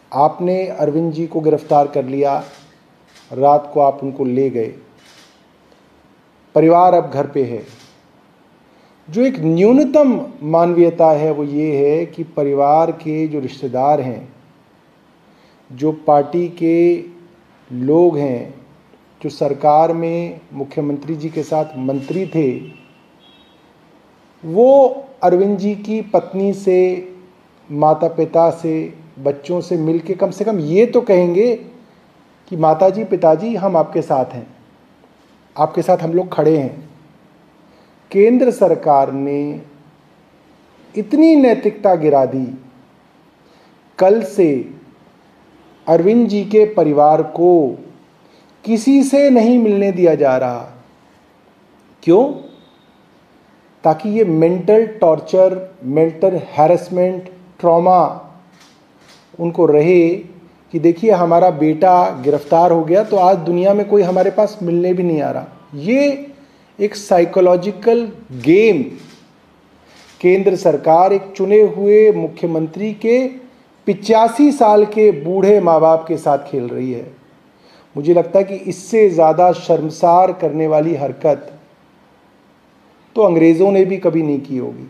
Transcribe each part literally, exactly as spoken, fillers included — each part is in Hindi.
आपने अरविंद जी को गिरफ्तार कर लिया, रात को आप उनको ले गए, परिवार अब घर पे है। जो एक न्यूनतम मानवीयता है वो ये है कि परिवार के जो रिश्तेदार हैं, जो पार्टी के लोग हैं, जो सरकार में मुख्यमंत्री जी के साथ मंत्री थे, वो अरविंद जी की पत्नी से, माता पिता से, बच्चों से मिलके कम से कम ये तो कहेंगे कि माताजी पिताजी हम आपके साथ हैं, आपके साथ हम लोग खड़े हैं। केंद्र सरकार ने इतनी नैतिकता गिरा दी, कल से अरविंद जी के परिवार को किसी से नहीं मिलने दिया जा रहा। क्यों? ताकि ये mental torture, mental harassment, trauma उनको रहे कि देखिए हमारा बेटा गिरफ्तार हो गया तो आज दुनिया में कोई हमारे पास मिलने भी नहीं आ रहा। ये एक साइकोलॉजिकल गेम केंद्र सरकार एक चुने हुए मुख्यमंत्री के पिचासी साल के बूढ़े माँ बाप के साथ खेल रही है। मुझे लगता है कि इससे ज़्यादा शर्मसार करने वाली हरकत तो अंग्रेज़ों ने भी कभी नहीं की होगी।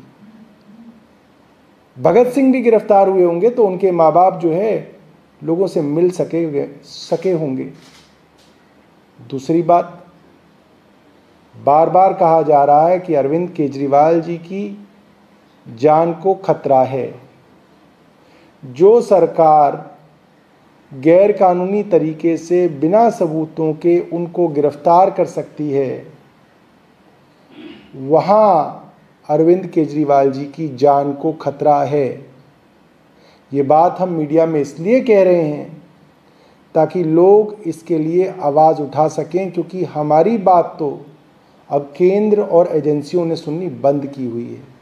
भगत सिंह भी गिरफ्तार हुए होंगे तो उनके माँ बाप जो है लोगों से मिल सके सके होंगे। दूसरी बात, बार बार कहा जा रहा है कि अरविंद केजरीवाल जी की जान को खतरा है। जो सरकार गैर कानूनी तरीके से बिना सबूतों के उनको गिरफ्तार कर सकती है, वहाँ अरविंद केजरीवाल जी की जान को खतरा है। ये बात हम मीडिया में इसलिए कह रहे हैं ताकि लोग इसके लिए आवाज़ उठा सकें, क्योंकि हमारी बात तो अब केंद्र और एजेंसियों ने सुननी बंद की हुई है।